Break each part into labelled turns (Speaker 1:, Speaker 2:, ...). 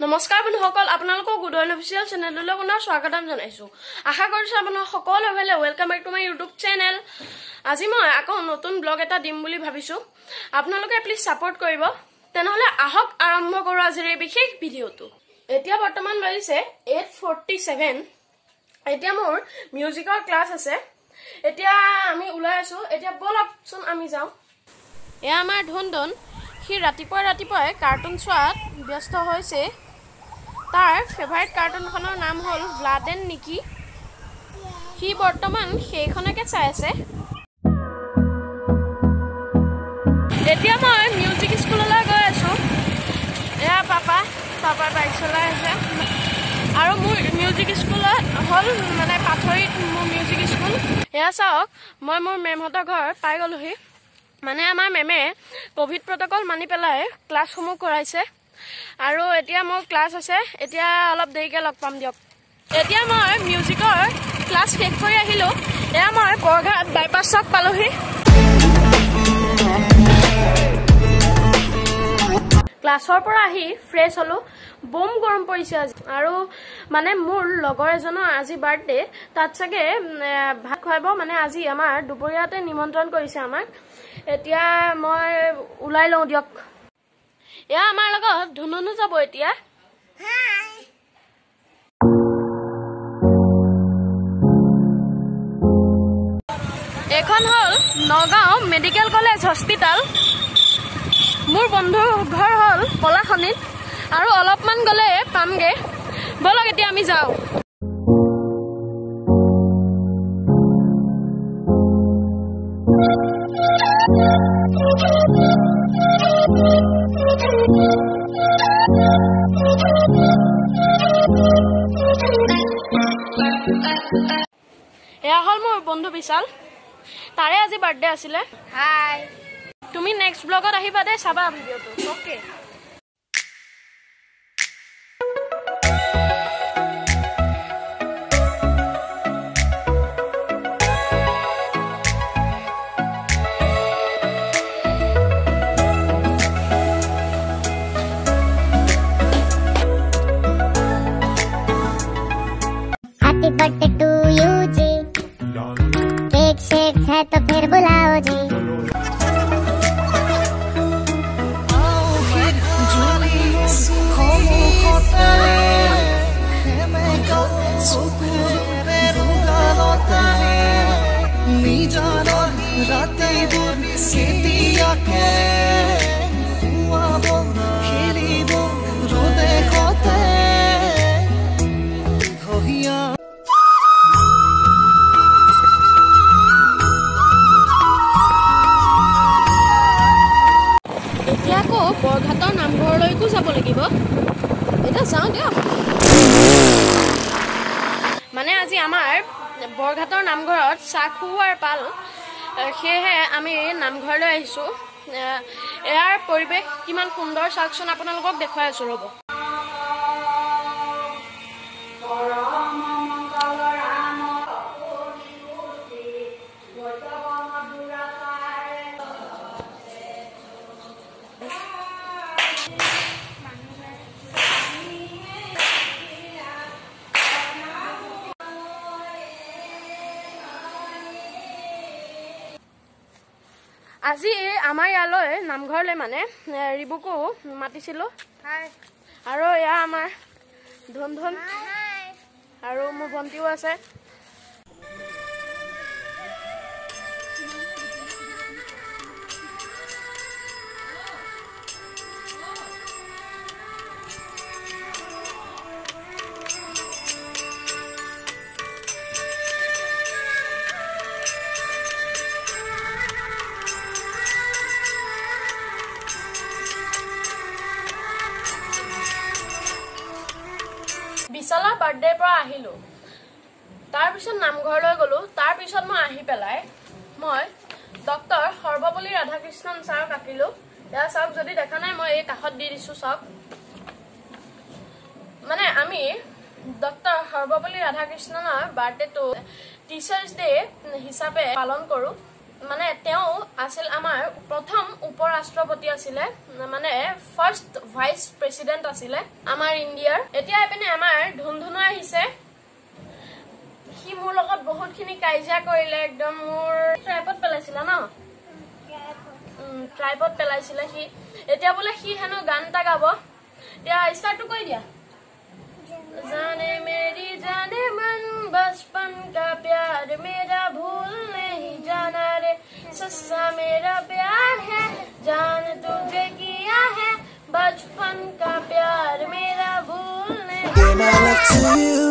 Speaker 1: নমস্কাৰ বন্ধুসকল আপোনালোকক গুডন অফিচিয়েল চেনেললৈ পুনৰ স্বাগতম জনাইছো আশা কৰিছো আপোনালোক সকলো ভালে welcome back to my YouTube channel আজি মই আকৌ নতুন ব্লগ এটা দিম বুলি ভাবিছো আপোনালোকে প্লিজ সাপোৰ্ট কৰিব তেনেহলে আহক আৰম্ভ কৰো আজিৰ এই বিশেষ ভিডিওটো এতিয়া বৰ্তমান হৈছে 8:47 এতিয়া মোৰ মিউজিকৰ ক্লাছ আছে এতিয়া আমি ওলাই আছো এতিয়া বলকচোন আমি যাও এয়া আমাৰ ধনদন হি ৰাতিপুৱাই কাৰ্টুন চোৱাত ব্যস্ত হৈছে তাৰ ফেভাৰিট কাৰ্টুনখনৰ নাম হল ব্লাড এণ্ড নিকি হি বৰ্তমান সেইখনকে চাই আছে এতিয়া মই মিউজিক স্কুললৈ গৈ আছো এয়া পাপাৰ বাইক চলাই আছে আৰু মোৰ মিউজিক স্কুলত হল মানে পাথৰিত মোৰ মিউজিক স্কুল এয়া চাওক মই মোৰ মেমহঁতৰ ঘৰ পাই গলোহি মানে আমাৰ মেমে কোভিড প্ৰটোকল মানি পেলাই ক্লাছসমূহ কৰাইছে আৰু এতিয়া মোৰ ক্লাছ আছে এতিয়া অলপ দেৰিকে লগ পাম দিয়ক এতিয়া মই মিউজিকৰ ক্লাছ শেষ কৰি আহিলো এয়া মই বৰঘাট বাইপাছ চক পালোহি ক্লাছৰ পৰা আহি ফ্ৰেছ হলো বম গৰম পৰিছে আজি আৰু মানে মোৰ লগৰ এজনৰ আজি বাৰ্থডে তাত চাগে ভাত খুৱাব মানে আজি আমাৰ দুপৰীয়াতে নিমন্ত্ৰণ কৰিছে আমাক এতিয়া মই উলাই লওঁ দিয়ক এয়া আমাৰ লগত ধুনুনু যাব এতিয়া হাই এখন হল নগাঁও মেডিকেল কলেজ হস্পিটাল মোৰ বন্ধুৰ ঘৰ হল পলাখনিত আৰু অলপমান গলে পামগে বলক এতিয়া আমি যাও এয়া হল মোৰ বন্ধু বিশাল তাৰে আজি বাৰ্থডে আছিলে হাই তুমি নেক্সট ব্লগত আহিবা দে চাবা ভিডিওটো okay
Speaker 2: happy birthday to you जी केक शेक है तो फिर बुलाओ जी
Speaker 1: বৰঘাটৰ নামঘৰলৈকো যাব লাগিব এটা যাও দিয়ক মানে আজি আমাৰ বৰঘাটৰ নামঘৰত চাহ খুওৱাৰ পাল সেয়েহে আমি নামঘৰলৈ আহিছো ইয়াৰ পৰিৱেশ কিমান সুন্দৰ চাওকচোন আপোনালোকক দেখুৱাই আছো ৰ'ব আজি আমাৰ ইয়ালৈ নামঘৰলৈ মানে ৰিবুকো মাতিছিলো হাই আৰু এয়া আমাৰ ধন আৰু মোৰ ভন্টিও আছে বিশালৰ বাৰ্থডেৰ পৰা আহিলো তাৰ পিছত নামঘৰলৈ গলো তাৰ পিছত মই আহি পেলাই মই ডক্টৰ সৰ্বপল্লী ৰাধাকৃষ্ণন ছাৰক আঁকিলো এয়া চাওক যদি দেখা নাই মই এই কাষত দি দিছো চাওক মানে আমি ডক্টৰ সৰ্বপল্লী ৰাধাকৃষ্ণনৰ বাৰ্থডেটো টিচাৰ্ছ ডে হিচাপে পালন কৰো মানে তেওঁ আছিল আমাৰ প্ৰথম উপৰাষ্ট্ৰপতি আছিলে মানে ফাৰ্ষ্ট ভাইচ প্ৰেসিডেন্ট আছিলে আমাৰ ইণ্ডিয়াৰ এতিয়া এপিনে আমাৰ ধুনধুনু আহিছে সি মোৰ লগত বহুতখিনি কাইজা কৰিলে একদম মোৰ ট্ৰাইপত পেলাইছিল ন ট্ৰাইপত পেলাইছিল সি এতিয়া বোলে সি হেনো গান এটা গাব এতিয়া স্টাৰ্টটো কৈ দিয়া जाने मेरी जाने मन बचपन का प्यार मेरा भूल नहीं जाना रे सस्सा मेरा प्यार है जान तुझे किया है बचपन का प्यार मेरा भूल नहीं
Speaker 3: Give my love to you,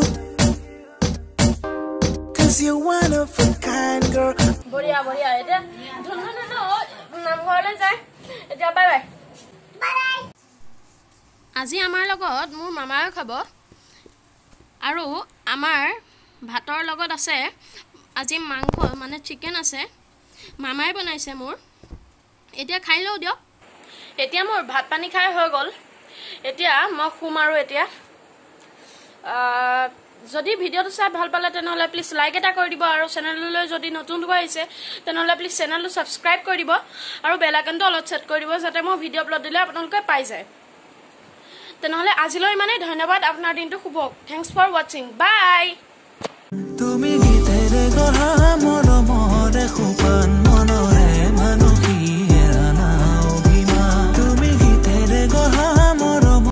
Speaker 3: 'cause you're one of a kind girl.
Speaker 1: बढ़िया बढ़िया এটা ধুনধুনু নামঘৰলৈ যায় এতিয়া বাই বাই আজি আমাৰ লগত মোৰ মামাই খাব আৰু আমাৰ ভাতৰ লগত আছে আজি মাংস মানে চিকেন আছে মামাই বনাইছে মোৰ এতিয়া খাই লও দিয়ক এতিয়া মোৰ ভাত পানী খাই হৈ গল এতিয়া মই খুম আৰু এতিয়া যদি ভিডিওটো চাই ভাল পালে তেনহলে প্লিজ লাইক এটা কৰি দিব আৰু চেনেললৈ যদি নতুন হৈ আহিছে তেনহলে প্লিজ চেনেলটো সাবস্ক্ৰাইব কৰি দিব আৰু বেল আইকনটো অলত সেট কৰি দিব যাতে মই ভিডিও আপলোড দিলে আপোনালোকে পাই যায় তেনহলে আজিলৈ মানে ধন্যবাদ আপোনাৰ দিনটো শুভ হোক থ্যাঙ্কস ফৰ ওয়াচিং বাই
Speaker 3: তুমি ভিতরে গহা